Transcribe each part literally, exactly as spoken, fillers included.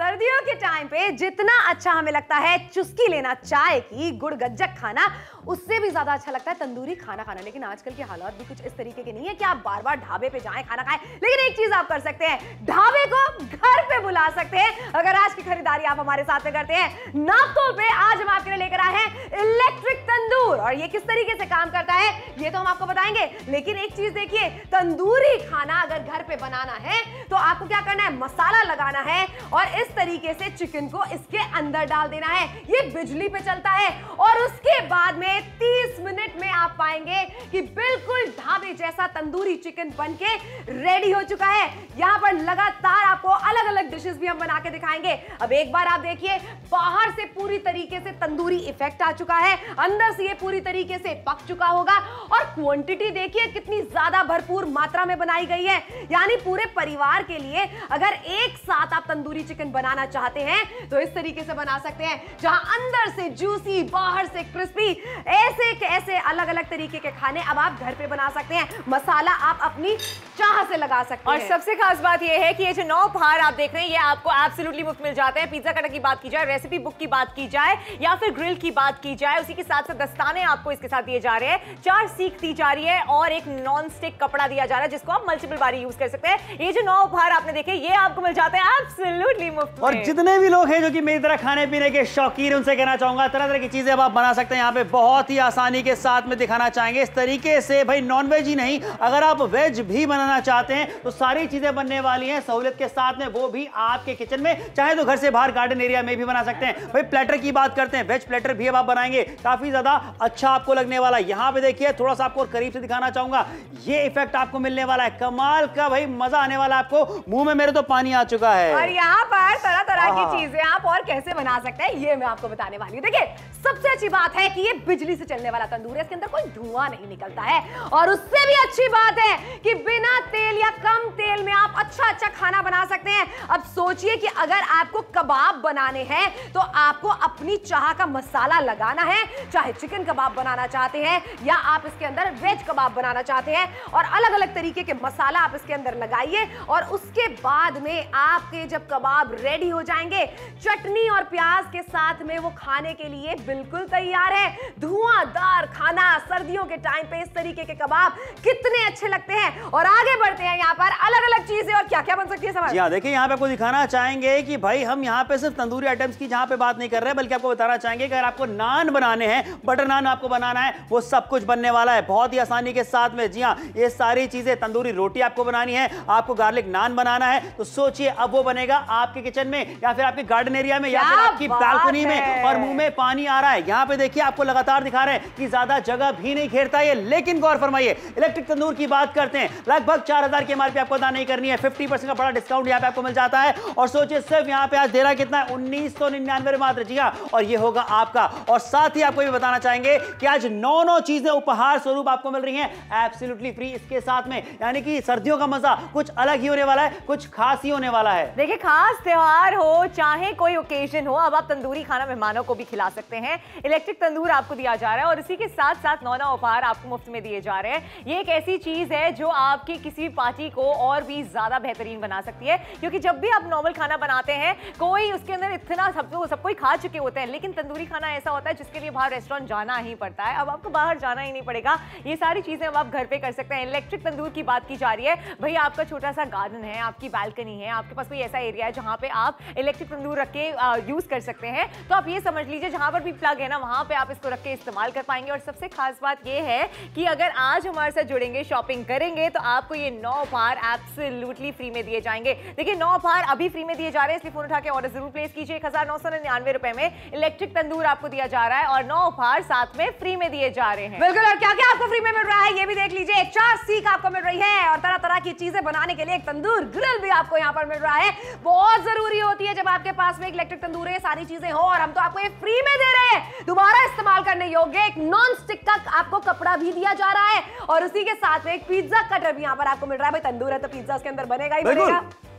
सर्दियों के टाइम पे जितना अच्छा हमें लगता है चुस्की लेना चाय की, गुड़ गज्जक खाना, उससे भी ज्यादा अच्छा लगता है तंदूरी खाना खाना। लेकिन आजकल के हालात भी कुछ इस तरीके के नहीं है कि आप बार बार ढाबे पे जाएं खाना खाएं। लेकिन एक चीज आप कर सकते हैं, ढाबे को घर पे बुला सकते हैं अगर आज की खरीदारी आप हमारे साथ में करते हैं। नापतोल पे आज हम आपके लिए लेकर आए हैं इलेक्ट्रिक तंदूर, और ये किस तरीके से काम करता है ये तो हम आपको बताएंगे। लेकिन एक चीज देखिए, तंदूरी खाना अगर घर पे बनाना है तो आपको क्या करना है, मसाला लगाना है और इस तरीके से चिकन को इसके अंदर डाल देना है। ये बिजली पे चलता है और उसके बाद में तीस मिनट में आप पाएंगे कि बिल्कुल ढाबे जैसा तंदूरी चिकन बनके रेडी हो चुका है। यहां पर लगातार आपको अलग अलग डिशेस भी हम बना के दिखाएंगे। अब एक बार आप देखिए, बाहर से पूरी तरीके से तंदूरी इफेक्ट आ चुका है, अंदर से ये पूरी तरीके से पक चुका होगा और क्वांटिटी देखिए कितनी ज्यादा भरपूर मात्रा में बनाई गई है। यानी पूरे परिवार के लिए अगर एक साथ आप तंदूरी चिकन बनाना चाहते हैं तो इस तरीके से बना सकते हैं, जहां अंदर से जूसी बाहर से क्रिस्पी, ऐसे कैसे अलग अलग तरीके के खाने अब आप घर पे बना सकते हैं। मसाला आप अपनी चाह से लगा सकते और हैं। और सबसे खास बात यह है कि ये जो नौ उपहार आप देख रहे हैं ये आपको एब्सोल्युटली मुफ्त मिल जाते हैं। पिज्जा कटर की बात की जाए, रेसिपी बुक की बात की जाए या फिर ग्रिल की बात की जाए, उसी के साथ साथ दस्ताने आपको इसके साथ दिए जा रहे हैं, चार सीख दी जा रही है और एक नॉन स्टिक कपड़ा दिया जा रहा है जिसको आप मल्टीपल बारी यूज कर सकते हैं। ये जो नौ उपहार आपने देखे ये आपको मिल जाते हैं एब्सोल्युटली मुफ्त। और जितने भी लोग हैं जो कि मेरी तरह खाने पीने के शौकीन, उनसे कहना चाहूंगा तरह तरह की चीजें अब आप बना सकते हैं यहाँ पे, बहुत ही आसानी के साथ में दिखाना चाहेंगे इस तरीके से। भाई नॉनवेज ही नहीं, अगर आप वेज भी बनाना चाहते हैं तो सारी चीजें बनने वाली हैं सहूलियत के साथ में, वो भी आपके किचन में, चाहे तो घर से बाहर गार्डन एरिया में भी बना सकते हैं। भाई प्लेटर की बात करते हैं, वेज प्लेटर भी अब आप बनाएंगे, काफी ज्यादा अच्छा आपको लगने वाला है। यहाँ पे देखिए थोड़ा सा आपको करीब से दिखाना चाहूंगा, ये इफेक्ट आपको मिलने वाला है, कमाल का, भाई मजा आने वाला है आपको। मुंह में मेरे तो पानी आ चुका है। और यहाँ पर तरह तरह की चीजें आप और कैसे बना सकते हैं ये मैं आपको बताने वाली हूँ। देखिए सबसे अच्छी बात है कि ये बिजली से चलने वाला तंदूर है, इसके अंदर कोई धुआं नहीं निकलता है, और उससे भी अच्छी बात है कि बिना तेल या कम तेल में आप अच्छा अच्छा खाना बना सकते हैं। अब सोचिए कि अगर आपको कबाब बनाने हैं तो आपको अपनी चाह का मसाला लगाना है, चाहे चिकन कबाब बनाना चाहते हैं या आप इसके अंदर वेज कबाब बनाना चाहते हैं, और अलग अलग तरीके के मसाला आप इसके अंदर लगाइए और उसके बाद में आपके जब कबाब रेडी हो जाएंगे चटनी और प्याज के साथ में वो खाने के लिए बिल्कुल तैयार है। धुआंधार खाना सर्दियों के टाइम पे इस तरीके के कबाब कितने अच्छे लगते हैं। और आगे बढ़ते हैं, यहाँ पर अलग अलग चीजें और क्या क्या बन सकती है समझ। जी हाँ, देखिए यहाँ पे आपको दिखाना चाहेंगे कि भाई हम यहाँ पे सिर्फ तंदूरी आइटम्स की जहाँ पे बात नहीं कर रहे हैं, बल्कि आपको बताना चाहेंगे कि अगर आपको नान बनाने हैं, बटर नान आपको बनाना है, वो सब कुछ बनने वाला है बहुत ही आसानी के साथ में। जी हाँ, ये सारी चीजें, तंदूरी रोटी आपको बनानी है, आपको गार्लिक नान बनाना है, तो सोचिए अब वो बनेगा आपके किचन में या फिर आपके गार्डन एरिया में या फिर आपकी बालकनी में, और मुंह में पानी आ रहा है। यहाँ पे देखिए आपको लगातार दिखा रहे हैं कि ज्यादा जगह भी नहीं घेरता ये। लेकिन गौर फरमाइए, इलेक्ट्रिक तंदूर की बात करते हैं, लगभग चार हजार की एमआरपी आपको अदा नहीं करनी है, फिफ्टी परसेंट का बड़ा डिस्काउंट यहाँ पे आपको मिल जाता है। और सोचिए सिर्फ यहाँ पे आज दे रहा कितना है, उन्नीस सौ निन्यानवे मात्र। जी हाँ, और ये होगा आपका। और साथ ही आपको ये बताना चाहेंगे कि आज नौ नौ चीजें उपहार स्वरूप आपको मिल रही हैं एब्सोल्युटली फ्री इसके साथ में। यानी कि सर्दियों का मजा कुछ अलग ही होने वाला है, कुछ खास ही होने वाला है। देखिए खास त्योहार हो चाहे कोई ओकेजन हो, अब आप तंदूरी खाना मेहमानों को भी खिला सकते हैं। इलेक्ट्रिक तंदूर आपको दिया जा रहा है और इसी के साथ साथ नौ नौ उपहार आपको मुफ्त में दिए जा रहे हैं। ये एक ऐसी चीज है जो आपकी किसी पार्टी को और भी ज्यादा बेहतरीन बना सकती है, क्योंकि जब भी आप नॉर्मल खाना बनाते हैं कोई उसके अंदर इतना सब सब कोई खा चुके होते हैं, लेकिन तंदूरी खाना ऐसा होता है जिसके लिए बाहर रेस्टोरेंट जाना ही पड़ता है। अब आपको बाहर जाना ही नहीं पड़ेगा, ये सारी चीजें अब आप घर पे कर सकते हैं। इलेक्ट्रिक तंदूर की बात की जा रही है, भाई आपका छोटा सा गार्डन है, आपकी बालकनी है, आपके पास कोई ऐसा एरिया है जहां पे आप इलेक्ट्रिक तंदूर रख के यूज कर सकते हैं, तो आप ये समझ लीजिए जहां पर भी प्लग है ना वहां पे आप इसको रख के इस्तेमाल कर पाएंगे। और सबसे खास बात ये है कि अगर आज हमारे साथ जुड़ेंगे, शॉपिंग करेंगे, तो आपको ये नौ उपहार एब्सोल्युटली फ्री में दिए जाएंगे। देखिए नौ उपहार अभी फ्री में दिए जा रहे हैं, इसलिए फोन उठा के ऑर्डर जरूर प्लेस कीजिए। एक हजार नौ सौ निन्यानवे रुपए में इलेक्ट्रिक तंदूर आपको दिया जा रहा है और नौ उपहार साथ में फ्री में दिए जा रहे हैं। बिल्कुल, और क्या क्या आपको फ्री में मिल रहा है ये भी देख लीजिए। चार सीख आपको मिल रही है और तरह तरह की चीजें बनाने के लिए एक तंदूर ग्रिल भी आपको यहाँ पर मिल रहा है। बहुत जरूरी होती है जब आपके पास में एक इलेक्ट्रिक तंदूर है, सारी चीजें हो, और हम तो आपको ये फ्री में दे रहे हैं। दोबारा इस्तेमाल करने योग्य एक नॉन स्टिक का आपको कपड़ा भी दिया जा रहा है और उसी के साथ में एक पिज्जा कटर भी यहाँ पर आपको मिल रहा है। भाई तंदूर है तो पिज्जा उसके अंदर बनेगा ही बनेगा।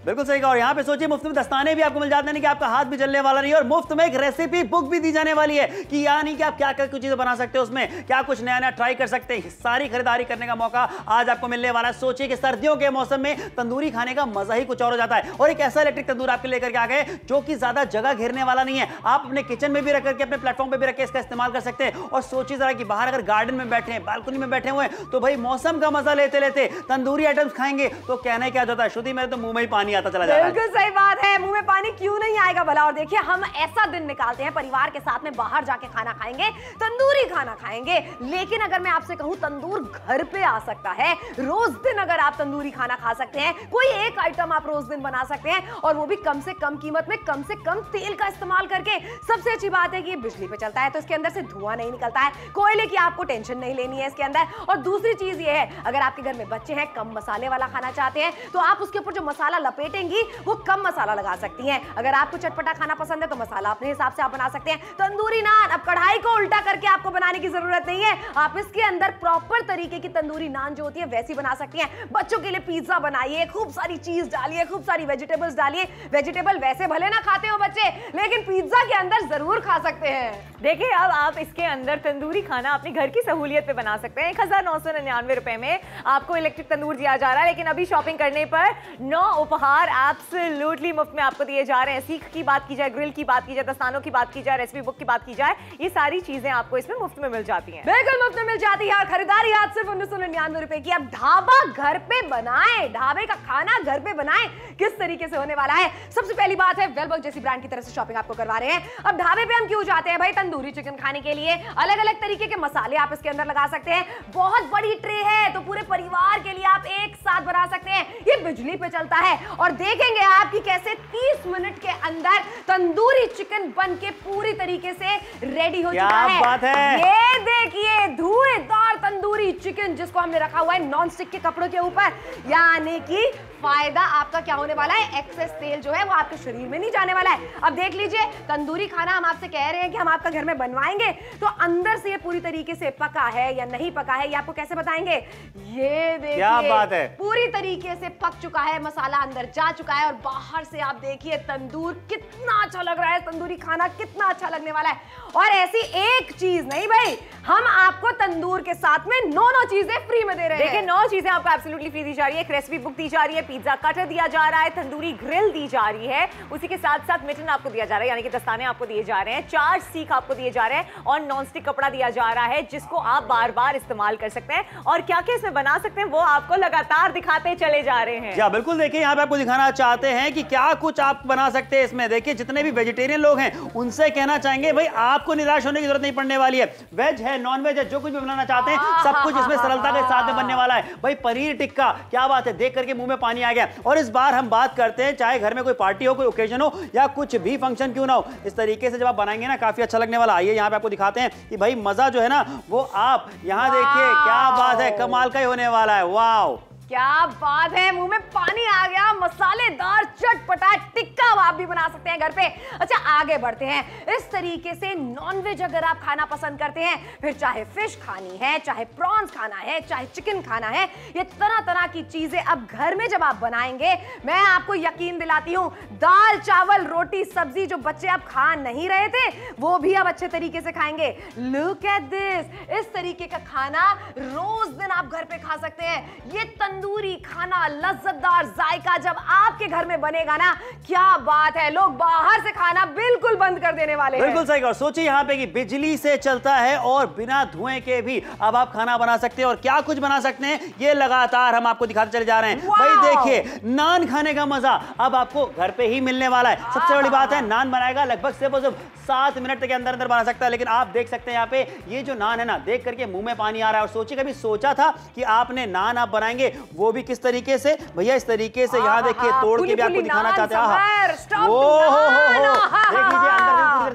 बिल्कुल सही कहा। और यहाँ पे सोचिए मुफ्त में दस्ताने भी आपको मिल जाते हैं कि आपका हाथ भी जलने वाला नहीं है, और मुफ्त में एक रेसिपी बुक भी दी जाने वाली है कि यानी कि आप क्या क्या कुछ चीजें बना सकते हो, उसमें क्या कुछ नया नया ट्राई कर सकते हैं। सारी खरीदारी करने का मौका आज आपको मिलने वाला है। सोचिए कि सर्दियों के मौसम में तंदूरी खाने का मजा ही कुछ और हो जाता है, और एक ऐसा इलेक्ट्रिक तंदूर आपके लेकर के आ गए जो कि ज्यादा जगह घेरने वाला नहीं है। आप अपने किचन में भी रख करके, अपने प्लेटफॉर्म पे भी रख के इसका इस्तेमाल कर सकते हैं। और सोचिए जरा कि बाहर अगर गार्डन में बैठे हैं, बालकनी में बैठे हुए हैं, तो भाई मौसम का मजा लेते लेते तंदूरी आइटम्स खाएंगे तो कहना क्या जाता है। श्रुति मेरे तो मुंह में ही पानी आता चला जाता है। बिल्कुल सही बात है, मुंह में पानी क्यों नहीं आएगा भला। और देखिए हम ऐसा दिन निकालते हैं परिवार के साथ में, बाहर जाके खाना खाएंगे, तंदूरी खाना खाएंगे। लेकिन अगर मैं आपसे कहूं तंदूर घर पे आ सकता है, रोज दिन अगर आप तंदूरी खाना खा सकते हैं, कोई एक आइटम आप रोज दिन बना सकते हैं, और वो भी कम से कम कीमत में, कम से कम तेल का इस्तेमाल करके। सबसे अच्छी बात है कि ये बिजली पे चलता है तो इसके अंदर से धुआं नहीं निकलता है, कोयले की आपको टेंशन नहीं लेनी है इसके अंदर। और दूसरी चीज ये है, अगर आपके घर में बच्चे हैं, कम मसाले वाला खाना चाहते हैं, तो आप उसके ऊपर जो मसाला लपेटेंगी वो कम मसाला लगा सकती हैं। अगर आपको चटपटा खाना पसंद है तो मसाला अपने हिसाब से आप बना सकते हैं। तंदूरी नान, अब कढ़ाई को उल्टा करके आपको बनाने की जरूरत नहीं है, आप इसके अंदर प्रॉपर तरीके की तंदूरी नान जो होती है वैसी बना सकती हैं। बच्चों के लिए पिज्जा बनाइए, खूब सारी चीज डालिए, खूब सारी वेजिटेबल्स डालिए। वेजिटेबल वैसे भले ना खाते हो बच्चे, लेकिन पिज्जा के अंदर जरूर खा सकते हैं। देखिए अब आप इसके अंदर तंदूरी खाना अपनी घर की सहूलियत पे बना सकते हैं। एक हजार नौ सौ निन्यानवे रुपए में आपको इलेक्ट्रिक तंदूर दिया जा रहा है, लेकिन अभी शॉपिंग करने पर नौ उपहार एब्सोल्युटली मुफ्त में आपको दिए जा रहे हैं। सीख की बात की जाए, ग्रिल की बात की जाए, दस्तानों की बात की जाए, रेसिपी बुक की बात की जाए, ये सारी चीजें आपको इसमें मुफ्त में मिल जाती हैं। बिल्कुल मुफ्त में मिल जाती है। और खरीदारी आज सिर्फ उन्नीस सौ निन्यानवे रुपए की। अब ढाबा घर पे बनाएं, ढाबे का खाना घर पे बनाएं, किस तरीके से होने वाला है। सबसे पहली बात है, वेलबर्ग जैसी ब्रांड की तरफ से शॉपिंग आपको करवा रहे हैं। अब ढाबे पे हम क्यों जाते हैं भाई? तंदूरी चिकन खाने के लिए। अलग अलग तरीके के मसाले आप इसके अंदर लगा सकते हैं। बहुत बड़ी ट्रे है तो पूरे परिवार के लिए आप एक साथ बना सकते हैं। ये बिजली पे चलता है, और देखेंगे आप कि कैसे तीस मिनट के अंदर तंदूरी चिकन बन के पूरी तरीके से रेडी हो चुका है। बात है। ये देखिए धुएंधार तंदूरी चिकन जिसको हमने रखा हुआ है नॉन स्टिक के कपड़ों के ऊपर, यानी कि फायदा आपका क्या होने वाला है, एक्सेस तेल जो है वो आपके शरीर में नहीं जाने वाला है। अब देख लीजिए तंदूरी खाना हम आपसे कह रहे हैं कि हम आपका घर में बनवाएंगे, तो अंदर से ये पूरी तरीके से पका है या नहीं पका है ये आपको कैसे बताएंगे। ये देखिए क्या बात है, पूरी तरीके से पक चुका है, मसाला अंदर जा चुका है, और बाहर से आप देखिए तंदूर कितना अच्छा लग रहा है, तंदूरी खाना कितना अच्छा लगने वाला है। और ऐसी एक चीज नहीं भाई, हम आपको तंदूर के साथ में नौ नौ चीजें फ्री में दे रहे हैं। देखिए नौ चीजें आपको एब्सोल्युटली फ्री दी जा रही है। एक रेसिपी बुक दी जा रही है, पिज्जा कटर दिया जा रहा है, तंदूरी ग्रिल दी जा रही है, उसी के साथ साथ मिटन आपको दिया जा रहा है, यानी कि दस्ताने आपको दिए जा रहे हैं, चार सीख आपको दिए जा रहे हैं, और नॉन स्टिक कपड़ा दिया जा रहा है जिसको आप बार बार इस्तेमाल कर सकते हैं। और क्या क्या इसमें बना सकते हैं वो आपको लगातार दिखाते चले जा रहे हैं। क्या बिल्कुल देखिए यहाँ पे आपको दिखाना चाहते हैं कि क्या कुछ आप बना सकते हैं इसमें। देखिए जितने भी वेजिटेरियन लोग हैं उनसे कहना चाहेंगे भाई आपको निराश होने की जरूरत नहीं पड़ने वाली है। वेज है, नॉन वेज है, जो कुछ भी बनाना चाहते हैं सब कुछ इसमें सरलता के साथ में बनने वाला है। भाई पनीर टिक्का, क्या बात है, देख करके मुंह में पानी आ गया। और इस बार हम बात करते हैं, चाहे घर में कोई पार्टी हो, कोई ओकेजन हो, या कुछ भी फंक्शन क्यों ना हो, इस तरीके से जब आप बनाएंगे ना काफी अच्छा लगने वाला। आइए यहाँ पे आपको दिखाते हैं कि भाई मजा जो है ना वो आप यहाँ देखिए, क्या बात है, कमाल का ही होने वाला है। वाह क्या बात है, मुंह में पानी आ गया। मसालेदार चटपटा टिक्का आप भी बना सकते हैं घर पे। अच्छा आगे बढ़ते हैं। इस तरीके से नॉनवेज अगर आप खाना पसंद करते हैं, फिर चाहे फिश खानी है, चाहे प्रॉन्स खाना है, चाहे चिकन खाना है, ये तरह तरह की चीजें अब घर में जब आप बनाएंगे, मैं आपको यकीन दिलाती हूँ दाल चावल रोटी सब्जी जो बच्चे अब खा नहीं रहे थे वो भी अब अच्छे तरीके से खाएंगे। लुक एट दिस, इस तरीके का खाना रोज दिन आप घर पे खा सकते हैं। ये तंदूरी खाना लज्जतदार जायका जब आपके घर में बनेगा ना, क्या बात है, लोग बाहर से खाना बिल्कुल बंद कर देने वाले हैं। बिल्कुल सही। और सोचिए यहाँ पे कि बिजली से चलता है और बिना धुएं के भी अब आप खाना बना सकते हैं। और क्या कुछ बना सकते हैं ये लगातार हम आपको दिखाते चले जा रहे हैं। भाई देखिए नान खाने का मजा अब आपको घर पे ही मिलने वाला है। सबसे बड़ी बात है नान बनाएगा लगभग सिर्फ और सिर्फ सात मिनट के अंदर अंदर बना सकता है। लेकिन आप देख सकते हैं यहाँ पे ये जो नान है ना, देख करके मुंह में पानी आ रहा है। और सोचिए कभी सोचा था कि आपने नान आप बनाएंगे वो भी किस तरीके से? भैया इस तरीके से यहाँ देखिए तोड़ के भी आपको दिखाना चाहते हैं। देख लीजिए अंदर से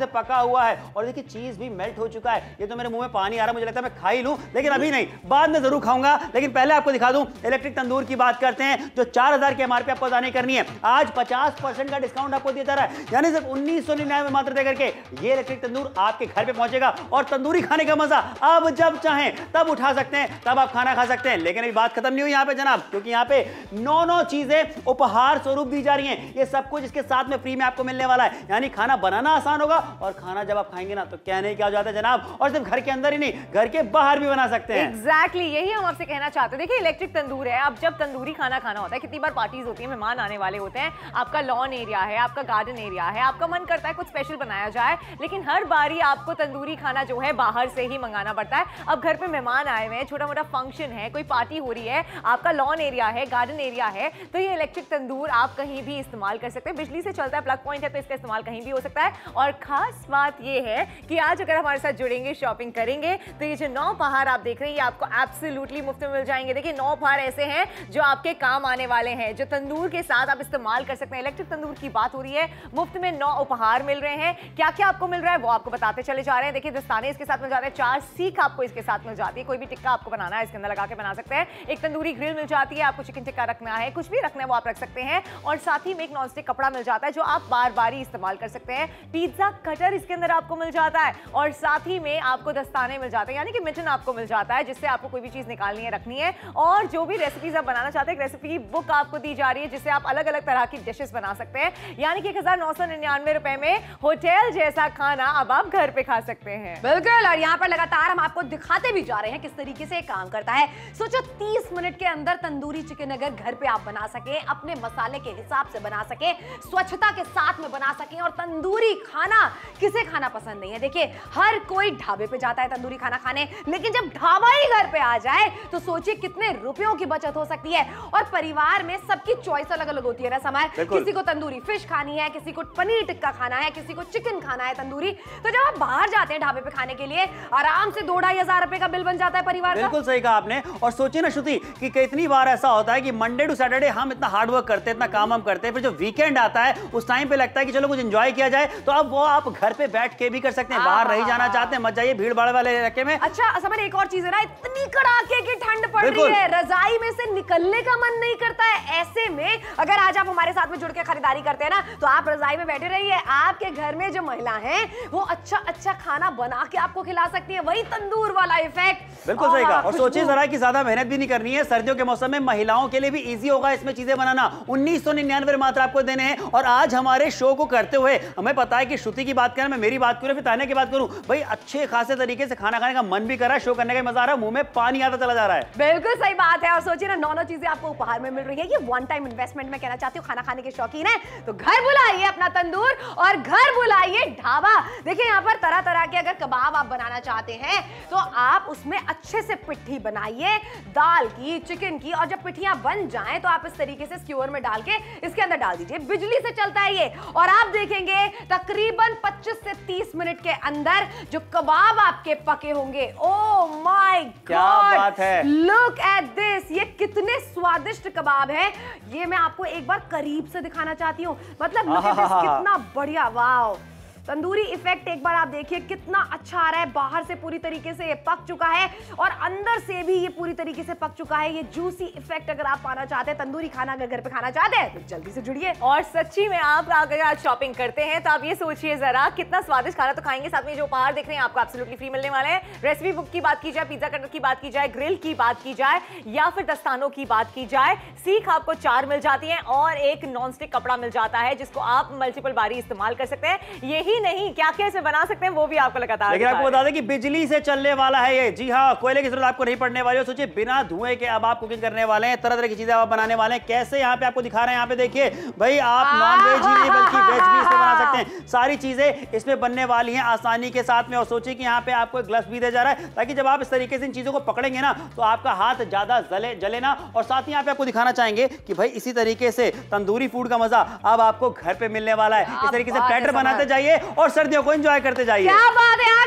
से पका हुआ है और देखिए चीज भी मेल्ट हो चुका है। ये तो मेरे मुंह में पानी आ रहा है, मुझे लगता है मैं खा ही लूं, लेकिन अभी नहीं, बाद में जरूर खाऊंगा। लेकिन पहले आपको दिखा दूं इलेक्ट्रिक तंदूर की बात करते हैं जो चार हजार की एमआरपी आपको अदा नहीं करनी है। आज पचास परसेंट का डिस्काउंट आपको दिया जा रहा है, यानी सिर्फ उन्नीस सौ निन्यानवे मात्र देकर के ये इलेक्ट्रिक तंदूर आपके घर पे पहुंचेगा और तंदूरी खाने का मजा अब जब चाहें तब उठा सकते हैं, तब आप खाना खा सकते हैं। लेकिन अभी बात खत्म नहीं हुई यहाँ पे जनाब, क्योंकि यहाँ पे नौ नौ चीजें उपहार स्वरूप दी जा रही हैं। ये सब कुछ इसके साथ में फ्री में आपको मिलने वाला है, यानी खाना बनाना आसान होगा और खाना जब आप खाएंगे ना तो कहने क्या हो जाता है जनाब, और सिर्फ घर के अंदर ही नहीं घर के बाहर भी बना सकते हैं। एग्जैक्टली exactly, यही हम आपसे कहना चाहते हैं। देखिए इलेक्ट्रिक तंदूर है, अब जब तंदूरी खाना खाना होता है, कितनी बार पार्टीज होती है, मेहमान आने वाले होते हैं, आपका लॉन एरिया है, आपका गार्डन एरिया है, आपका मन करता है कुछ स्पेशल बनाया जाए, लेकिन हर बारी आपको तंदूरी खाना जो है बाहर से ही मंगाना पड़ता है। अब घर पे मेहमान आए हुए हैं, छोटा मोटा फंक्शन है, कोई पार्टी हो रही है, आपका लॉन एरिया है, गार्डन एरिया है, तो ये इलेक्ट्रिक तंदूर आप कहीं भी इस्तेमाल कर सकते हैं। बिजली से चलता है, प्लग पॉइंट है, तो इसका इस्तेमाल कहीं भी हो सकता है। और खास बात ये है कि आज अगर हमारे साथ जुड़ेंगे, शॉपिंग करेंगे, तो ये जो नौ उपहार आप देख रहे हैं ये आपको एब्सोल्युटली मुफ्त में मिल जाएंगे। देखिए नौ उपहार ऐसे हैं जो आपके काम आने वाले हैं, जो तंदूर के साथ आप इस्तेमाल कर सकते हैं। इलेक्ट्रिक तंदूर की बात हो रही है, मुफ्त में नौ उपहार मिल रहे हैं। क्या क्या आपको मिल रहा है वो आपको बताते चले जा रहे हैं। देखिए दस्ताने इसके साथ मिल जाते हैं, चार सीख आपको इसके साथ मिल जाती है, कोई भी टिक्का आपको बनाना है इसके अंदर लगा के बना सकते हैं। एक तंदूरी ग्रिल मिल जाती है, आपको चिकन टिक्का रखना है, कुछ भी रखना है वो आप रख सकते हैं। और साथ ही में एक नॉन स्टिक कपड़ा मिल जाता है जो आप बार बार ही इस्तेमाल कर सकते हैं। पिज्जा कटर इसके अंदर आपको मिल जाता है और साथ ही में आपको दस्ताने मिल जाते हैं, यानी कि मिटन आपको मिल जाता है जिससे आपको कोई भी चीज निकालनी है, रखनी है। और जो भी रेसिपीज आप बनाना चाहते हैं, रेसिपी बुक आपको दी जा रही है जिससे आप अलग अलग तरह की डिशेस बना सकते हैं, यानी कि एक हजार नौ सौ निन्यानवे रुपए में होटल जैसा खाना अब आप घर पे खा सकते हैं। बिल्कुल, और यहाँ पर लगातार हम आपको दिखाते भी जा रहे हैं किस तरीके से काम करता है। सोचो तीस मिनट के अंदर तंदूरी चिकन अगर घर पे आप बना सके, अपने मसाले के हिसाब से बना सके, स्वच्छता के साथ में बना सके, और तंदूरी खाना किसे खाना पसंद नहीं है। देखिए हर कोई ढाबे पे जाता है तंदूरी खाना खाने, लेकिन जब ढाबा ही घर पे आ जाए तो सोचिए कितने रुपयों की बचत हो सकती है। और परिवार में सबकी चॉइस अलग अलग होती है ना समय, किसी को तंदूरी फिश खानी है, किसी को पनीर टिक्का खाना है, किसी को चिकन खाना है तंदूरी। तो जब आप बाहर जाते हैं ढाबे पे खाने के लिए, आराम से दो ढाई हजार रुपए का बिल बन जाता है परिवार का। बिल्कुल सही कहा आपने। और सोचिए ना श्रुति कि कितनी बार ऐसा होता है कि मंडे टू सैटरडे हम इतना हार्ड वर्क करते हैं, इतना काम हम करते हैं, फिर जो वीकेंड आता है उस टाइम पे लगता है कि चलो कुछ एंजॉय किया जाए, तो अब वो आप घर पे बैठ के भी कर सकते हैं। बाहर नहीं जाना चाहते हैं, मत जाइए भीड़ भाड़ वाले इलाके में। अच्छा समझ, एक और चीज है ना, इतनी कड़ाके की ठंड पड़ रही है, रजाई में से निकलने का मन नहीं करता है। ऐसे में अगर आज आप हमारे साथ में जुड़ के खरीदारी करते हैं ना, तो आप रजाई में बैठे रहिए, आपके घर में जो महिला हैं वो अच्छा अच्छा खाना बना के आपको खिला सकती है, वही तंदूर वाला इफेक्ट। बिल्कुल सही कहा। और सोचिए जरा कि ज्यादा मेहनत भी नहीं करनी है, सर्दियों के मौसम में महिलाओं के लिए भी इजी होगा इसमें चीजें बनाना। उन्नीस सौ निन्यानवे मात्र आपको देने हैं। और आज हमारे शो को करते हुए हमें पता है कि श्रुति की बात करें, मैं मेरी बात करूं, फिर तान्या की बात करूं, भाई अच्छे खासे तरीके से खाना खाने का मन भी कर रहा है, शो करने का मजा आ रहा है, मुंह में पानी आता चला जा रहा है। बिल्कुल सही बात है। और सोचिए ना नौ नौ चीजें आपको उपहार में मिल रही है, ये वन टाइम इन्वेस्टमेंट में कहना चाहती हूँ। खाना खाने के शौकीन है तो घर बुलाइए अपना तंदूर और घर बुलाइए ढाबा। देखिए यहाँ पर तरह तरह के अगर कबाब आप बनाना चाहते हैं तो आप उसमें अच्छे से पिट्ठी बनाइए, दाल की, चिकन की, और जब पिट्ठियां बन जाएं तो आप इस तरीके से स्क्यूअर में डाल के इसके अंदर डाल दीजिए। बिजली से चलता है ये, और आप देखेंगे तकरीबन पच्चीस से तीस मिनट के अंदर जो कबाब आपके पके होंगे। ओह माय गॉड, क्या बात है, लुक एट दिस, ये कितने स्वादिष्ट कबाब है। ये मैं आपको एक बार करीब से दिखाना चाहती हूँ, मतलब look at this, कितना बढ़िया, वाओ। तंदूरी इफेक्ट एक बार आप देखिए कितना अच्छा आ रहा है। बाहर से पूरी तरीके से ये पक चुका है और अंदर से भी ये पूरी तरीके से पक चुका है। ये जूसी इफेक्ट अगर आप पाना चाहते हैं, तंदूरी खाना अगर घर पे खाना चाहते हैं, तो जल्दी से जुड़िए। और सच्ची में आप अगर आज शॉपिंग करते हैं तो आप ये सोचिए जरा कितना स्वादिष्ट खाना तो खाएंगे, साथ में जो उपहार देख रहे हैं आपको एब्सोल्युटली फ्री मिलने वाले हैं। रेसिपी बुक की बात की जाए, पिज्जा कटर की बात की जाए, ग्रिल की बात की जाए, या फिर दस्तानों की बात की जाए, सीख आपको चार मिल जाती है और एक नॉनस्टिक कपड़ा मिल जाता है जिसको आप मल्टीपल बारी इस्तेमाल कर सकते हैं। यही नहीं, क्या क्या बना सकते हैं वो भी आपको लगातार। लेकिन आपको बता दें कि बिजली से चलने वाला है ये। जी हाँ, कोयले की जरूरत आपको नहीं पड़ने वाली है। सोचिए बिना धुएं के अब आप कुकिंग करने वाले हैं, तरह तरह की चीजें आप बनाने वाले हैं। कैसे यहाँ पे आपको दिखा रहे हैं, यहाँ पे देखिए भाई, आप नॉन वेज ही नहीं बल्कि वेज भी इसमें बना सकते हैं। सारी चीजें इसमें बनने वाली हैं आसानी के साथ में। और सोचिए कि यहाँ पे आपको एक ग्लव्स भी दिया जा रहा है ताकि जब आप इस तरीके से इन चीजों को पकड़ेंगे ना तो आपका हाथ ज्यादा जले जले ना। और साथ ही यहाँ पे आपको दिखाना चाहेंगे कि भाई इसी तरीके से तंदूरी फूड का मजा अब आपको घर पे मिलने वाला है। इस तरीके से प्लेटर बनाते जाइए और सर्दियों को एंजॉय करते जाइए। क्या बात है, आगे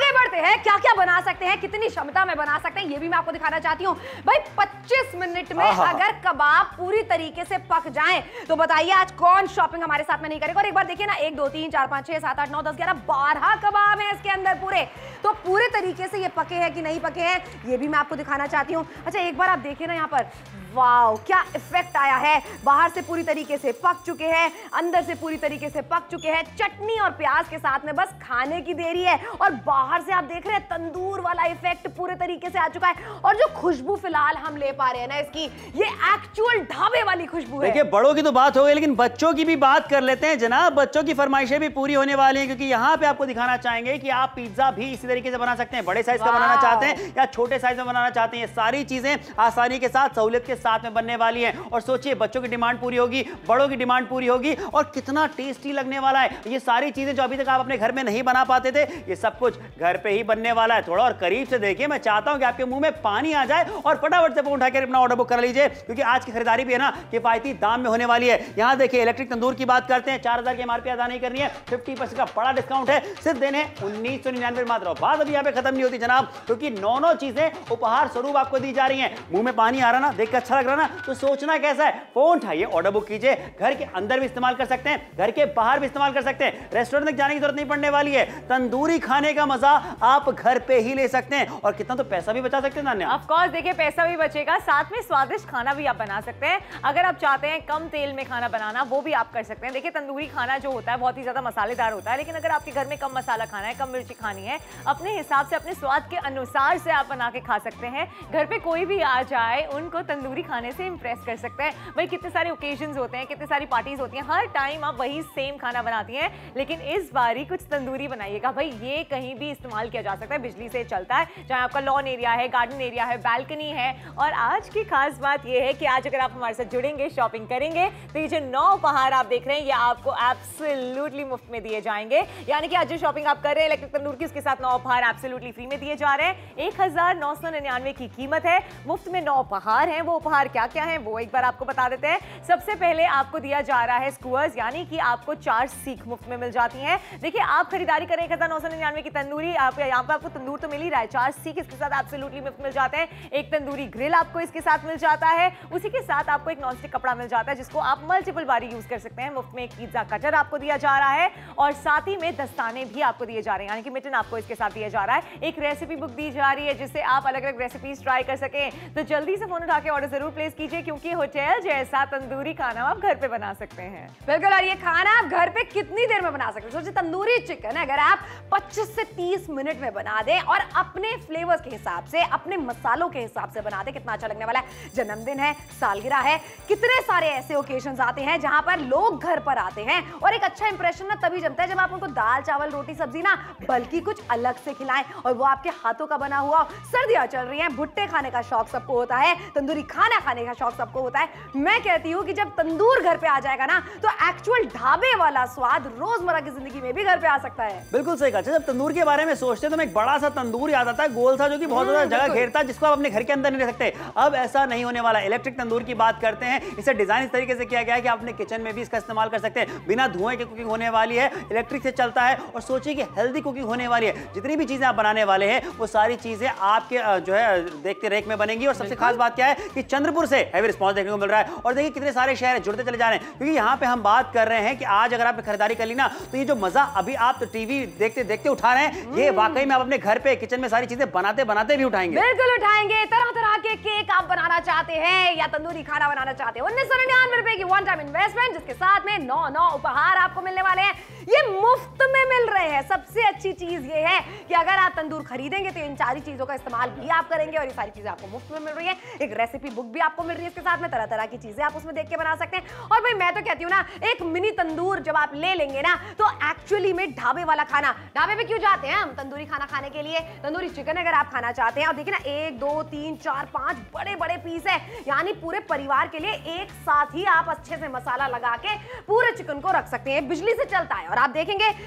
आगे बढ़ते हैं, क्या क्या बना सकते हैं, कितनी क्षमता में बना सकते हैं, ये भी मैं आपको दिखाना चाहती हूँ। भाई पच्चीस मिनट में अगर कबाब पूरी तरीके से पक जाएं तो बताइए आज कौन शॉपिंग हमारे साथ में नहीं करेगा। और एक बार देखिए ना, एक दो तीन चार पांच छह सात आठ नौ दस ग्यारह बारह कबाब है इसके अंदर पूरे, तो पूरे तरीके से ये पके हैं कि नहीं पके हैं ये भी मैं आपको दिखाना चाहती हूँ। अच्छा एक बार आप देखिए ना यहाँ पर, वाओ क्या इफेक्ट आया है, बाहर से पूरी तरीके से पक चुके हैं, अंदर से पूरी तरीके से पक चुके हैं, चटनी और प्याज के साथ में बस खाने की देरी है। और बाहर से आप देख रहे हैं तंदूर वाला इफेक्ट पूरे तरीके से आ चुका है, और जो खुशबू फिलहाल हम ले पा रहे हैं ना इसकी, ये एक्चुअल ढाबे वाली खुशबू है। देखिए बड़ों की तो बात हो गई, लेकिन बच्चों की भी बात कर लेते हैं जनाब। बच्चों की फरमाइशें भी पूरी होने वाली हैं, क्योंकि यहाँ पे आपको दिखाना चाहेंगे कि आप पिज्जा भी इसी तरीके से बना सकते हैं। बड़े साइज का बनाना चाहते हैं या छोटे साइज में बनाना चाहते हैं, ये सारी चीजें आसानी के साथ सहूलियत के साथ में बनने वाली है। और सोचिए बच्चों की डिमांड पूरी होगी, बड़ों की डिमांड पूरी होगी, और कितना टेस्टी लगने वाला है। ये सारी चीजें जो अभी तक आप अपने घर में नहीं बना पाते थे, ये सब कुछ घर पे ही बनने वाला है। थोड़ा और करीब से देखिए, मैं चाहता हूं कि आपके मुंह में पानी आ जाए और फटाफट से फोन उठाकर अपना ऑर्डर बुक कर लीजिए, क्योंकि आज की खरीदारी भी है ना किफायती दाम में होने वाली है। यहां देखिए इलेक्ट्रिक तंदूर की बात करते हैं, चार हजार की एमआरपी अदा नहीं करनी है, फिफ्टी परसेंट का बड़ा डिस्काउंट है, सिर्फ देने उन्नीस सौ निन्यानवे मात्र। बात अभी यहाँ पे खत्म नहीं होती जनाब, क्योंकि नौ नौ चीजें उपहार स्वरूप आपको दी जा रही हैं। मुंह में पानी आ रहा ना, देख कर अच्छा लग रहा ना, तो सोचना कैसा है, फोन उठाइए ऑर्डर बुक कीजिए। घर के अंदर भी इस्तेमाल कर सकते हैं, घर के बाहर भी इस्तेमाल कर सकते हैं, रेस्टोरेंट तक जाने की जरूरत नहीं पड़ने वाली है। तंदूरी खाने का मजा आप घर पे ही ले सकते हैं, और कितना तो पैसा भी बचा सकते हैं नान्या। ऑफ कोर्स देखिए पैसा भी बचेगा, साथ में स्वादिष्ट खाना भी आप बना सकते हैं। अगर आप चाहते हैं कम तेल में खाना बनाना, वो भी आप कर सकते हैं। देखिए तंदूरी खाना जो होता है बहुत ही ज्यादा मसालेदार होता है, लेकिन अगर आपके घर में कम मसाला खाना है, कम मिर्ची खानी है, अपने हिसाब से अपने स्वाद के अनुसार से आप बना के खा सकते हैं। घर पे कोई भी आ जाए उनको तंदूरी खाने से इंप्रेस कर सकते हैं। भाई कितने सारे ओकेजन्स होते हैं, कितनी सारी पार्टीज होती हैं, हर टाइम आप वही सेम खाना बनाती हैं, लेकिन इस बारी कुछ तंदूरी बनाइएगा। भाई ये कहीं भी इस्तेमाल किया जा सकता है, बिजली से चलता है, चाहे आपका लॉन एरिया है, गार्डन एरिया है, बालकनी है। और आज की खास बात ये है कि आज अगर आप हमारे साथ जुड़ेंगे, शॉपिंग करेंगे, तो ये जो नौ उपहार आप देख रहे हैं ये आपको एब्सोल्युटली मुफ्त में दिए जाएंगे। यानी कि आज जो शॉपिंग आप कर रहे हैं इलेक्ट्रिक तंदूर की, उसके साथ नौ उपहार एब्सोल्युटली फ्री में दिए जा रहे हैं। एक हजार नौ सौ निन्यानवे की कीमत है, मुफ्त में नौ उपहार हैं। वो उपहार क्या क्या हैं वो एक बार आपको बता देते हैं। सबसे पहले आपको दिया जा रहा है स्कूअर्स, यानी कि आपको चार सीख मुफ्त में मिल जाती हैं। देखिए आप खरीदारी करें एक हजार नौ सौ निन्यानवे की तंदूरी, आप यहाँ पर आपको तंदूर तो मिल ही रहा है, चार सीख इसके साथ एब्सोल्युटली मुफ्त मिल जाते हैं। एक तंदूरी ग्रिल आपको इसके साथ मिल जाता है, उसी के साथ आपको एक नॉनस्टिक कपड़ा मिल जाता है जिसको आप मल्टीपल बारी यूज कर सकते हैं। मुफ्त में एक पिज्जा कटर आपको दिया जा रहा है, और साथ ही में दस्ताने भी आपको दिए जा रहे हैं, यानी कि मिटन आपको इसके साथ दिया जा रहा है। एक रेसिपी बुक दी जा रही है जिससे आप अलग अलग रेसिपीज ट्राई कर सकें। तो जल्दी से फोन उठा के ऑर्डर जरूर प्लेस कीजिए, क्योंकि होटल जैसा तंदूरी खाना आप घर पे बना सकते हैं। बिल्कुल, और ये खाना आप घर पे कितनी देर में बना सकते हैं। सोचिए तंदूरी चिकन अगर आप पच्चीस से तीस मिनट में बना दें और अपने फ्लेवर्स के हिसाब से, अपने मसालों के हिसाब से बना दें, कितना अच्छा लगने वाला है। जन्मदिन है, सालगिरह है, कितने सारे ऐसे ओकेजन्स आते हैं जहां पर लोग घर पर आते हैं, और एक अच्छा इंप्रेशन ना तभी जमता है जब आप उनको दाल चावल रोटी सब्जी ना बल्कि कुछ अलग से खिलाएं, और वो आपके हाथों का बना हुआ। सर्दियां चल रही हैं, भुट्टे खाने का शौक सबको होता है, तंदूरी खाना खाने का शौक सबको होता है। मैं कहती हूं कि जब तंदूर घर पे आ जाएगा ना, तो एक्चुअल ढाबे वाला स्वाद रोजमर्रा की जिंदगी में भी घर पे आ सकता है। बिल्कुल सही कहा। जब तंदूर के बारे में सोचते हैं तो एक बड़ा सा तंदूर याद आता है, गोल सा, जो कि बहुत ज्यादा जगह घेरता है, जिसको आप अपने घर के अंदर नहीं रख सकते। अब ऐसा नहीं होने वाला। इलेक्ट्रिक तंदूर की बात करते हैं, इसे डिजाइन इस तरीके से किया गया है कि आप अपने किचन में भी इसका इस्तेमाल कर सकते हैं। बिना धुएं के कुकिंग होने वाली है, इलेक्ट्रिक से चलता है, और सोचिए कि हेल्दी कुकिंग होने वाली है। जितनी भी चीजें आप बनाने वाले हैं वो सारी चीजें आपके जो है देखते रेख में बनेंगी। और सबसे खास बात क्या है कि चंद्रपुर से हैवी रिस्पॉन्स देखने को मिल रहा है, और देखिए कितने सारे शहर जुड़ते चले जा रहे हैं, क्योंकि यहाँ पे हम बात कर रहे हैं कि आज अगर आपने खरीदारी कर ली ना, तो ये जो मजा अभी आप तो टीवी देखते देखते उठा रहे हैं, ये वाकई में आप अपने घर पे किचन में सारी चीजें बनाते बनाते भी उठाएंगे। बिल्कुल उठाएंगे। तरह तरह के केक आप बनाना चाहते हैं या तंदूरी खाना बनाना चाहते हैं, उन्नीस सौ निन्यानवे रुपए की वन टाइम इन्वेस्टमेंट, जिसके साथ में नौ नौ उपहार आपको मिलने वाले हैं, ये मुफ्त में मिल रहे हैं। सबसे अच्छी चीज ये है कि अगर आप तंदूर खरीदेंगे तो इन सारी चीजों का इस्तेमाल भी आप करेंगे, और ये सारी चीजें आपको मुफ्त में मिल रही है। एक रेसिपी बुक भी आपको मिल रही है इसके साथ में, तरह तरह की चीजें आप उसमें देख के बना सकते हैं। और भाई मैं तो कहती हूँ ना, एक मिनी तंदूर जब आप ले लेंगे ना, तो एक्चुअली में ढाबे वाला खाना, ढाबे पे क्यों जाते हैं हम तंदूरी खाना खाने के लिए, तंदूरी चिकन अगर आप खाना चाहते हैं, और देखिए ना एक दो तीन चार पांच बड़े बड़े पीस है, यानी पूरे परिवार के लिए एक साथ ही आप अच्छे से मसाला लगा के पूरे चिकन को रख सकते हैं। बिजली से चलता है, और आप देखेंगे कि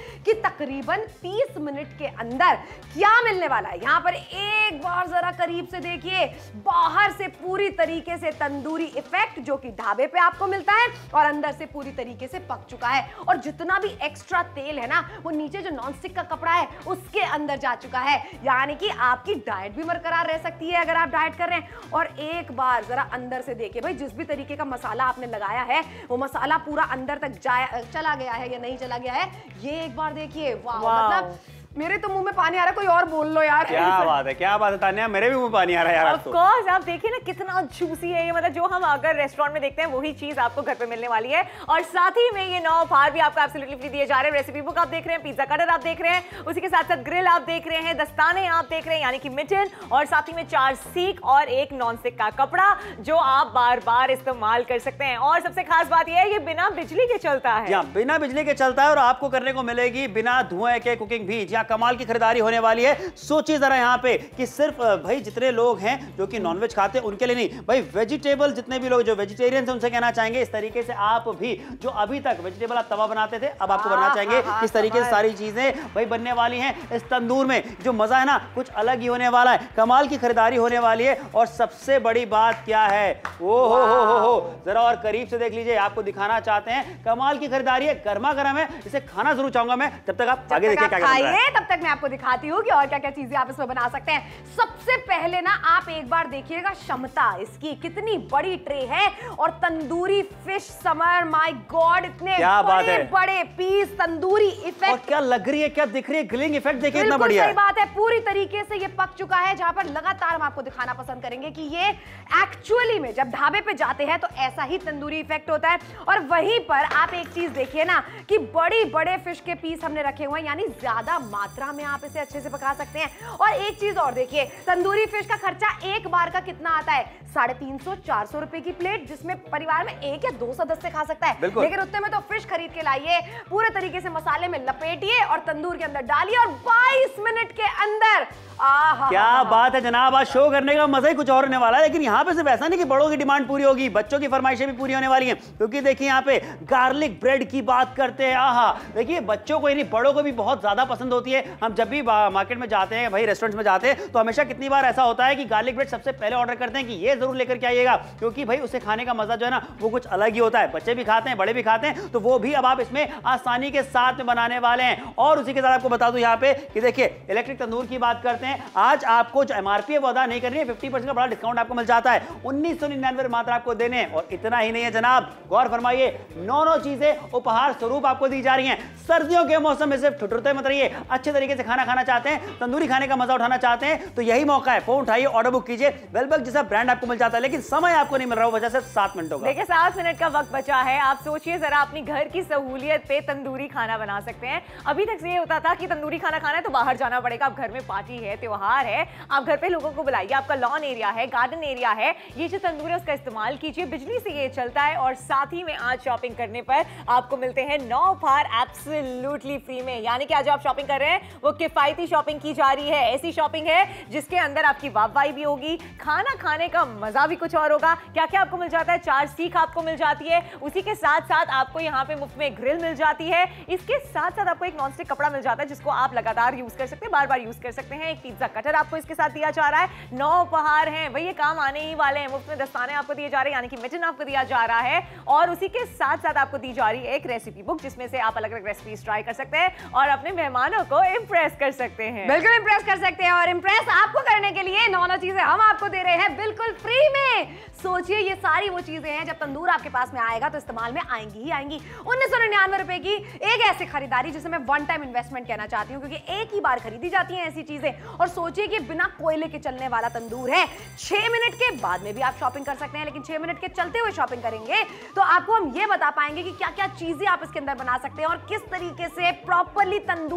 तकरीबन तीस मिनट के अंदर क्या मिलने वाला है। यहां पर एक बार जरा करीब से देखिए, बाहर से पूरी तरीके से तंदूरी इफेक्ट जो कि ढाबे पे आपको मिलता है और अंदर से पूरी तरीके से पक चुका है, और जितना भी एक्स्ट्रा तेल है ना वो नीचे जो नॉनस्टिक का कपड़ा है उसके अंदर जा चुका है, यानी कि आपकी डाइट भी बरकरार रह सकती है अगर आप डाइट कर रहे हैं। और एक बार जरा अंदर से देखिए भाई, जिस भी तरीके का मसाला आपने लगाया है वो मसाला पूरा अंदर तक जाया चला गया है या नहीं चला गया है, ये एक बार देखिए। वाह, मतलब मेरे तो मुंह में पानी आ रहा है, कोई और बोल लो यार। क्या बात है, क्या बात है तान्या, मेरे भी मुंह में पानी आ रहा है यार। ऑफ कोर्स, आप देखिए ना कितना जूसी है ये, मतलब जो हम अगर रेस्टोरेंट में देखते हैं वही चीज आपको घर पे मिलने वाली है। और साथ ही में ये नौ उपहार भी आपको एब्सोल्युटली फ्री दिए जा रहे हैं। रेसिपी बुक आप देख रहे हैं, पिज्जा कटर आप देख रहे हैं, उसी के साथ साथ ग्रिल आप देख रहे हैं, दस्ताने आप देख रहे हैं यानी कि मिटन, और साथ ही में चार सीख और एक नॉन स्टिक का कपड़ा जो आप बार बार इस्तेमाल कर सकते हैं। और सबसे खास बात यह है ये बिना बिजली के चलता है। जी बिना बिजली के चलता है, और आपको करने को मिलेगी बिना धुएं के कुकिंग भी। जी कमाल की खरीदारी होने वाली है। सोचिए जरा यहाँ पे कि सिर्फ भाई जितने लोग हैं जो कि नॉनवेज खाते हैं उनके लिए नहीं, भाई वेजिटेबल जितने भी लोग जो वेजिटेरियन हैं उनसे कहना चाहेंगे इस तरीके से आप भी, जो अभी तक वेजिटेबल आप तवा बनाते थे अब आपको बनना चाहेंगे इस तरीके से सारी चीजें भाई बनने वाली हैं इस तंदूर में। जो मजा है ना कुछ अलग ही होने वाला है, कमाल की खरीदारी होने वाली है। और सबसे बड़ी बात क्या है, ओ हो हो हो हो जरा और करीब से देख लीजिए, आपको दिखाना चाहते हैं कमाल की खरीदारी है, गर्मा गर्म है, इसे खाना जरूर चाहूंगा मैं। जब तक आप आगे देखिए क्या क्या बन रहा है, तब तक मैं आपको दिखाती हूँ कि और क्या क्या चीजें आप इसमें बना सकते हैं। सबसे पहले ना आप एक बार देखिएगा क्षमता इसकी, कितनी बड़ी ट्रे है और तंदूरी फिश समर, माय गॉड इतने बड़े बड़े पीस, तंदूरी इफेक्ट, और क्या लग रही है, क्या दिख रही है, ग्रिलिंग इफेक्ट देखिए इतना बढ़िया है। बात है, पूरी तरीके से ये पक चुका है, जहां पर लगातार हम आपको दिखाना पसंद करेंगे कि ये एक्चुअली में जब ढाबे पे जाते हैं तो ऐसा ही तंदूरी इफेक्ट होता है। और वहीं पर आप एक चीज देखिए ना कि बड़ी बड़े फिश के पीस हमने रखे हुए हैं, यानी ज्यादा मात्रा में आप इसे अच्छे से पका सकते हैं। और एक चीज और देखिए, तंदूरी फिश का खर्चा एक बार का कितना आता है, साढ़े तीन सौ चार सौ रुपए की प्लेट, जिसमें परिवार में एक या दो सदस्य खा सकता है। लेकिन उतने में तो फिश खरीद के लाइए, पूरे तरीके से मसाले में लपेटिए और तंदूर के अंदर डालिए और बाईस मिनट के अंदर आहा, क्या बात है जनाब, आज शो करने का मजा ही कुछ और होने वाला है। लेकिन यहाँ पे सिर्फ ऐसा नहीं कि बड़ों की डिमांड पूरी होगी, बच्चों की फरमाइशें भी पूरी होने वाली हैं, क्योंकि देखिए यहाँ पे गार्लिक ब्रेड की बात करते हैं। आहा, देखिए बच्चों को ही नहीं बड़ों को भी बहुत ज्यादा पसंद होती है। हम जब भी मार्केट में जाते हैं, भाई रेस्टोरेंट में जाते हैं, तो हमेशा कितनी बार ऐसा होता है कि गार्लिक ब्रेड सबसे पहले ऑर्डर करते हैं कि ये जरूर लेकर के आइएगा, क्योंकि भाई उसे खाने का मजा जो है ना वो कुछ अलग ही होता है। बच्चे भी खाते हैं, बड़े भी खाते हैं, तो वो भी अब आप इसमें आसानी के साथ में बनाने वाले हैं। और उसी के साथ आपको बता दूं यहाँ पे कि देखिए इलेक्ट्रिक तंदूर की बात करते हैं, आज आपको जो एमआरपी है वो अदा नहीं करनी है, फिफ्टी परसेंट का बड़ा डिस्काउंट आपको मिल जाता है, उन्नीस सौ निन्यानवे मात्र आपको देने। और इतना ही नहीं है जनाब, गौर फरमाइए, नौ नौ चीजें उपहार स्वरूप आपको दी जा रही हैं। सर्दियों के मौसम में सिर्फ ठुठुरते मत रहिए, अच्छे तरीके से खाना खाना चाहते हैं, तंदूरी खाने का मजा उठाना चाहते हैं, तो यही मौका है। फोन उठाइए, ऑर्डर बुक कीजिए, वेलबग जैसा ब्रांड आपको मिल जाता है, लेकिन समय आपको नहीं मिल रहा, वजह से सात मिनटों का। देखिए सात मिनट का वक्त बचा है, आप सोचिए जरा अपनी घर की सहूलियत पे तंदूरी खाना बना सकते हैं। अभी तक ये होता था कि तंदूरी खाना खाना है तो बाहर जाना पड़ेगा, अब घर में पार्टी है, त्योहार है, आप घर पे लोगों को बुलाइए, आपका लॉन एरिया है, गार्डन एरिया है, ये जो तंदूर है उसका इस्तेमाल कीजिए, बिजली से ये चलता है। और साथ ही में आज शॉपिंग करने पर आपको मिलते हैं नौ उपहार एब्सोल्युटली फ्री में, यानी कि आज आप शॉपिंग कर रहे हैं वो किफायती शॉपिंग की जा रही है। ऐसी शॉपिंग है जिसके अंदर आपकी वाहवाही भी होगी, खाना खाने का मजा भी कुछ और होगा। क्या क्या आपको मिल जाता है, चार सीख आपको मिल जाती है, उसी के साथ साथ आपको यहाँ पे मुफ्त में ग्रिल मिल जाती है, इसके साथ साथ आपको एक नॉनस्टिक कपड़ा मिल जाता है जिसको आप लगातार यूज कर सकते हैं, बार बार यूज कर सकते हैं। एक पिज्जा कटर आपको इसके साथ दिया जा रहा है, नौ उपहार हैं भाई, ये काम आने ही वाले हैं। मुफ्त में दस्ताने आपको दिए जा रहे हैं, यानी कि मिटन आपको दिया जा रहा है, और उसी के साथ साथ आपको दी जा रही है एक रेसिपी बुक जिसमें से आप अलग अलग रेसिपीज ट्राई कर सकते हैं और अपने मेहमानों को इंप्रेस कर सकते हैं। बिल्कुल इंप्रेस कर सकते हैं, और इंप्रेस आपको करने के लिए नौ नौ चीजें हम आपको दे रहे हैं बिल्कुल फ्री में। सोचिए ये सारी वो चीजें हैं जब तंदूर आपके पास में आएगा तो इस्तेमाल में आएंगी ही आएंगी। उन्नीस सौ निन्यानवे रुपए की एक ऐसी खरीदारी जिसे मैं वन टाइम इन्वेस्टमेंट कहना चाहती हूँ, क्योंकि एक ही बार खरीदी जाती हैं ऐसी चीजें। और सोचिए कि बिना कोयले के चलने वाला तंदूर है, छह मिनट के बाद में भी आप शॉपिंग कर सकते हैं, लेकिन छह मिनट के चलते हुए शॉपिंग करेंगे तो आपको हम ये बता पाएंगे कि क्या क्या चीजें आप इसके अंदर बना सकते हैं और किस तरीके से प्रॉपरली तंदूरी इफेक्ट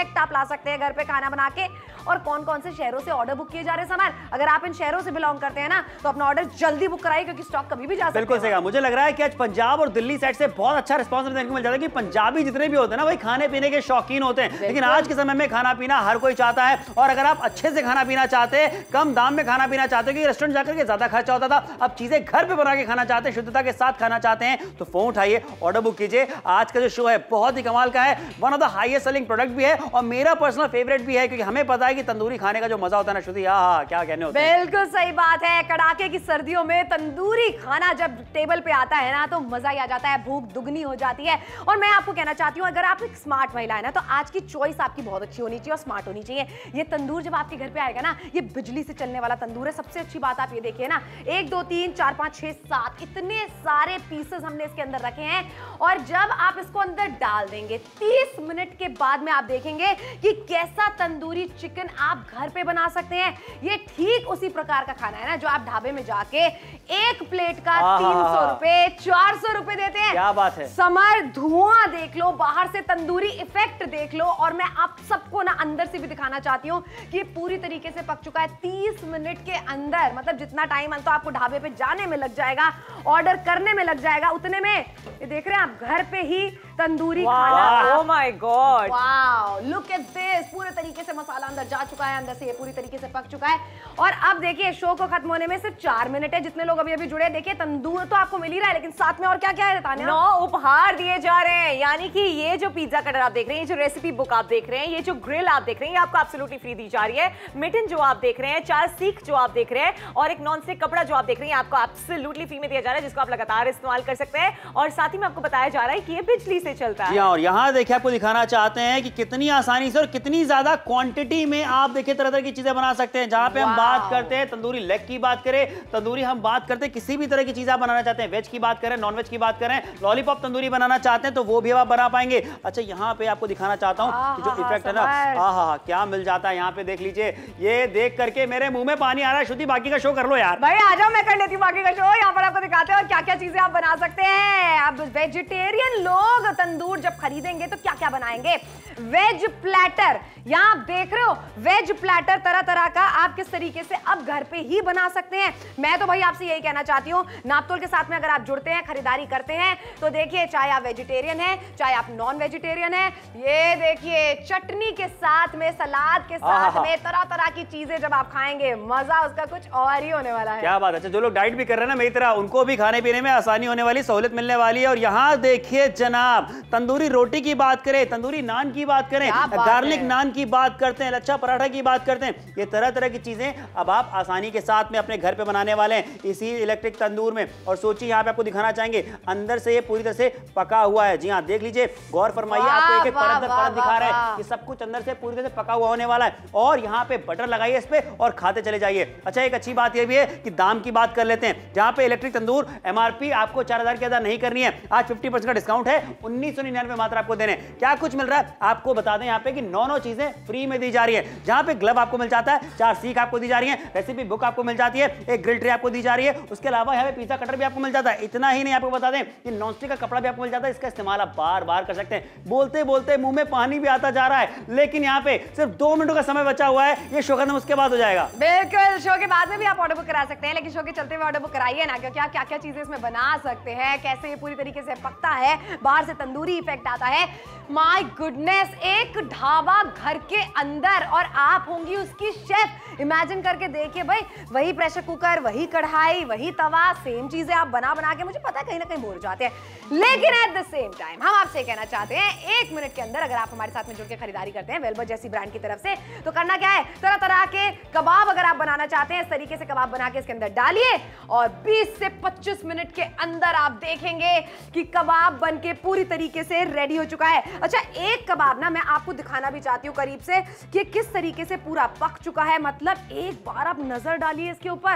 इफेक्ट आप ला सकते हैं घर पे खाना बना के। और कौन कौन से शहरों से ऑर्डर बुक किए जा रहे हैं सामान, अगर आप इन शहरों से बिलोंग करते हैं ना तो अपना ऑर्डर जल्दी बुक कराइए, क्योंकि स्टॉक कभी भी जा सकता है। बिल्कुल सही कहा। मुझे लग रहा है कि आज पंजाब और दिल्ली साइड से बहुत अच्छा रिस्पांस देखने को मिल जाता है कि पंजाबी जितने भी होते हैं ना भाई खाने पीने के शौकीन होते हैं, लेकिन आज के समय में खाना पीना हर कोई चाहता है। और अगर आप अच्छे से खाना पीना चाहते हैं, कम दाम में खाना पीना चाहते हैं, क्योंकि रेस्टोरेंट जाकर के ज्यादा खर्चा होता था, अब चीजें घर पे बना के खाना चाहते हैं, शुद्धता के साथ खाना चाहते हैं, तो फोन उठाइए, ऑर्डर बुक कीजिए। आज का जो शो है बहुत ही कमाल का है, one of the highest selling product भी है और मेरा पर्सनल फेवरेट भी है, क्योंकि हमें पता है कि तंदूरी खाने का जो मजा होता है ना श्रुति, हाँ क्या कहने होते हैं। बिल्कुल सही बात है। कड़ाके की सर्दियों में तंदूरी खाना जब टेबल पे आता है ना तो मजा ही आ जाता है, भूख दुगनी हो जाती है। और मैं आपको कहना चाहती हूँ, अगर आप एक स्मार्ट महिला है ना तो आज की चॉइस आपकी बहुत अच्छी होनी चाहिए और स्मार्ट होनी चाहिए। ये तंदूर जब आपके घर पे आएगा ना, ये बिजली से चलने वाला तंदूर है। सबसे अच्छी बात आप ये देखिए ना, एक दो तीन चार पांच छह सात इतने सारे पीसेस हमने इसके अंदर रखे हैं, और जब आप इसको अंदर डाल देंगे तीस मिनट के बाद में आप देखेंगे कि कैसा तंदूरी चिकन आप घर पे बना सकते हैं। ये ठीक उसी प्रकार का खाना है ना जो आप ढाबे में जाके एक प्लेट का तीन सौ रुपए चार सौ रुपए देते हैं। क्या बात है। समर धुआं देख लो, बाहर से तंदूरी इफेक्ट देख लो, और मैं आप सबको ना अंदर से भी दिखाना चाहती हूँ कि पूरी तरीके से पक चुका है तीस मिनट के अंदर। मतलब जितना टाइम तो आपको ढाबे पे जाने में लग जाएगा, ऑर्डर करने में लग जाएगा, उतने में ये देख रहे हैं आप घर पे ही तंदूरी खाना। Oh my God, wow, look at this. पूरे तरीके से मसाला अंदर जा चुका है, अंदर से ये पूरी तरीके से पक चुका है। और अब देखिए शो को खत्म होने में सिर्फ चार मिनट है। जितने लोग अभी अभी जुड़े, देखिए तंदूर तो आपको मिल ही रहा है, लेकिन साथ में और क्या क्या है तान्या? नौ उपहार दिए जा रहे हैं। यानी कि ये जो पिज्जा कटर आप देख रहे हैं, ये जो रेसिपी बुक आप देख रहे हैं, ये जो ग्रिल आप देख रहे हैं, ये आपको एब्सोल्युटली फ्री दी जा रही है। मिटन जो आप देख रहे हैं, चार सीख जो आप देख रहे हैं, और एक नॉन स्टिक कपड़ा जो आप देख रहे हैं, आपको एब्सोल्युटली फ्री में दिया जा रहा है, जिसको आप लगातार इस्तेमाल कर सकते हैं। और साथ ही में आपको बताया जा रहा है कि ये बिजली से चलता है। और यहाँ देखिए आपको दिखाना चाहते हैं कि कितनी आसानी से और कितनी ज्यादा क्वांटिटी में आप देखिए तरह तरह की चीजें बना सकते हैं। जहां पे हम बात करते हैं तंदूरी लेग की बात करें, तंदूरी हम बात करते हैं किसी भी तरह की चीज आप बनाना चाहते हैं, वेज की बात करें, नॉन वेज की बात करें, लॉलीपॉप तंदूरी बनाना चाहते हैं तो वो भी आप बना पाएंगे। अच्छा यहाँ पे आपको दिखाना चाहता हूँ कि जो इफेक्ट है ना, आहा क्या मिल जाता है यहाँ पे, देख लीजिए। ये देख करके मेरे मुंह में पानी आ रहा है। श्रुति बाकी का शो कर लो यार। भाई आ जाओ, मैं कर लेती हूँ बाकी का शो। यहाँ पर आपको दिखाते हैं और क्या क्या चीजें आप बना सकते हैं। अब वेजिटेरियन लोग तंदूर जब खरीदेंगे तो क्या क्या बनाएंगे। वेज प्लेटर, यहाँ आप देख रहे हो वेज प्लेटर तरह तरह का आप किस तरीके से अब घर पे ही बना सकते हैं। मैं तो भाई आपसे यही कहना चाहती हूँ, नापतोल के साथ में अगर आप जुड़ते हैं, खरीदारी करते हैं, तो देखिए चाहे आप वेजिटेरियन हैं चाहे आप नॉन वेजिटेरियन हैं, ये देखिए चटनी के साथ में, सलाद के साथ में, तरह तरह की चीजें जब आप खाएंगे, मजा उसका कुछ और ही होने वाला है। क्या बात है। अच्छा जो लोग डाइट भी कर रहे हैं ना मेरी तरह, उनको भी खाने पीने में आसानी होने वाली, सहूलियत मिलने वाली है। और यहाँ देखिए जनाब, तंदूरी रोटी की बात करें, तंदूरी नान की बात करें, गार्लिक नान की बात करते हैं, लच्छा पराठा की बात करते हैं, ये तरह तरह की चीजें अब आप आसानी के साथ में अपने घर पे बनाने वाले हैं इसी इलेक्ट्रिक तंदूर में। और सोचिए यहाँ पे आपको दिखाना चाहेंगे, अंदर से ये पूरी तरह से पका हुआ है। जी हाँ देख लीजिए, गौर फरमाइए, आपको एक एक परत दर परत दिखा रहा है कि सब कुछ अंदर से पूरी तरह से पका हुआ होने वाला है। और यहाँ पे बटर लगाइए इस पे और खाते चले जाइए। अच्छा एक अच्छी बात यह भी है कि दाम की बात कर लेते हैं। जहाँ पे इलेक्ट्रिक तंदूर एमआरपी आपको चार हजार के अदा नहीं करनी है, आज फिफ्टी परसेंट का डिस्काउंट है, उन्नीस सौ निन्यानवे मात्र आपको देने। क्या कुछ मिल रहा है आपको बता दें यहाँ पे कि नौ नौ चीजें फ्री में दी जा रही है। जहाँ पे ग्लव आपको मिल जाता है, चार सीख आपको दी जा रही है, रेसिपी बुक आपको मिल जाती है, एक ग्रिल ट्रे आपको दी जा रही है, उसके अलावा यहाँ पे पिज्जा कटर भी आपको मिल जाता है। इतना ही नहीं, आपको बता दें कि नॉनस्टिक का कपड़ा भी आपको मिल जाता है, इसका इस्तेमाल आप बार बार कर सकते हैं। बोलते बोलते मुंह में पानी भी आता जा रहा है, लेकिन यहाँ पे सिर्फ दो मिनटों का समय बचा हुआ है, ये शो खत्म उसके बाद हो जाएगा। बिल्कुल, शो के बाद में भी आप ऑर्डर बुक करा सकते हैं, लेकिन शो के चलते हुए ऑर्डर बुक कराइए ना, क्योंकि आप क्या क्या चीजें इसमें बना सकते हैं, कैसे ये पूरी तरीके से पकता है, बाहर से तंदूरी इफेक्ट आता है। माय गुडनेस, एक ढाबा घर के अंदर और आप होंगी उसकी शेफ। इमेजिन करके देखिए भाई, वही प्रेशर कुकर, वही कढ़ाई, वही तवा, सेम चीजें आप बना बना के, मुझे पता है कहीं ना कहीं बोर जाते हैं, लेकिन एट द सेम टाइम हम आपसे कहना चाहते हैं एक मिनट के अंदर अगर आप हमारे साथ में जुड़ के खरीदारी करते हैं वेलबर्ट जैसी ब्रांड की तरफ से, तो करना क्या है, तरह तरह के कबाब अगर आप बनाना चाहते हैं, इस तरीके से कबाब बना के इसके अंदर डालिए और बीस से पच्चीस मिनट के अंदर आप देखेंगे कि कबाब बन के पूरी तरीके से रेडी हो चुका है। अच्छा एक कबाब ना मैं आपको दिखाना भी चाहती हूँ करीब से कि किस तरीके से पूरा पक चुका है। मतलब एक बार आप नजर डालिए इसके ऊपर,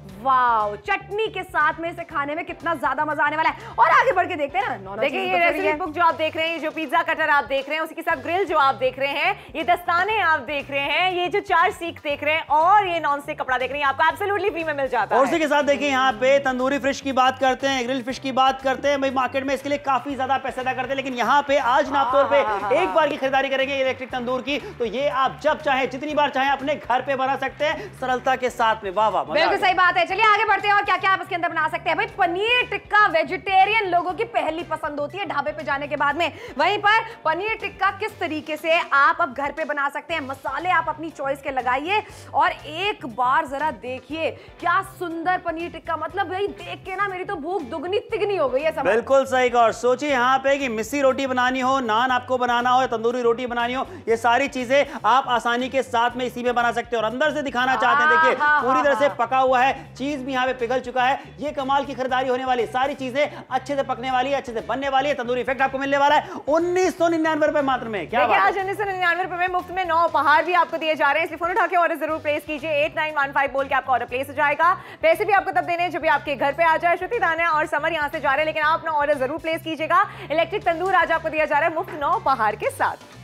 वाओ, चटनी के साथ में इसे खाने में कितना ज्यादा मजा आने वाला है। और आगे बढ़ के देखते हैं ना, नौना देखिए चीज़ ये तो थोड़ी रेसिपी है। बुक जो आप देख रहे हैं, ये जो पिज्जा कटर आप देख रहे हैं, उसी के साथ ग्रिल जो आप देख रहे हैं, ये दस्ताने आप देख रहे हैं, ये जो चार सीख देख रहे हैं और ये नॉन स्टिक कपड़ा देख रहे हैं, आपको एब्सोल्युटली फ्री में मिल जाता है। और उसी के साथ देखिए यहाँ पे तंदूरी फिश की बात करते हैं, ग्रिल फिश की बात करते हैं, भाई मार्केट में इसके लिए काफी ज्यादा पैसे अदा करते हैं, लेकिन यहाँ पे आज ना तौर पे एक बार की खरीदारी करेंगे इलेक्ट्रिक तंदूर की, तो ये आप जब चाहे जितनी बार चाहे अपने घर पे बना सकते हैं सरलता के साथ में। वाह वाह, मजा आ बिल्कुल गया। सही बात है। चलिए आगे बढ़ते हैं और क्या क्या आप इसके अंदर बना सकते हैं। भाई पनीर टिक्का वेजिटेरियन लोगों की पहली पसंद होती है ढाबे पे जाने के बाद में। वहीं पर पनीर टिक्का किस तरीके से आप अब घर पे बना सकते हैं, मसाले आप अपनी चॉइस के लगाइए और एक बार जरा देखिए क्या सुंदर पनीर टिक्का, मतलब भाई देख के ना मेरी तो भूख दुगनी तिगनी हो गई है समझ। बिल्कुल सही कहा। और सोचिए यहाँ पे कि मिस्सी रोटी बनानी हो, नान आपको बनाना हो, तंदूरी रोटी बनानी हो, ये सारी चीजें आप आसानी के साथ में इसी में बना सकते हो। और अंदर से दिखाना चाहते हैं, देखिए हाँ, पूरी तरह से हाँ। पका हुआ है, चीज भी यहाँ पे पिघल चुका है। ये कमाल की खरीदारी होने वाली, सारी चीजें अच्छे से पकने वाली है, अच्छे से बनने वाली है। तंदूरी इफेक्ट आपको मिलने वाला है उन्नीस सौ निन्यानवे रुपए मात्र में। क्या देखिए बात आज है? उन्नीस सौ निन्यानवे रुपए में मुफ्त में नौ उपहार भी आपको दिए जा रहे हैं, इसलिए फोन उठा के ऑर्डर जरूर प्लेस कीजिए। एट नाइन वन फाइव बोल के आपका ऑर्डर प्लेस हो जाएगा। पैसे भी आपको तब देने हैं जब भी आपके घर पे आ जाए। श्रुति दाना और समर यहाँ से जा रहे हैं, लेकिन आप अपना ऑर्डर जरूर प्लेस कीजिएगा। इलेक्ट्रिक तंदूर आज आपको दिया जा रहा है मुफ्त नौ उपहार के साथ।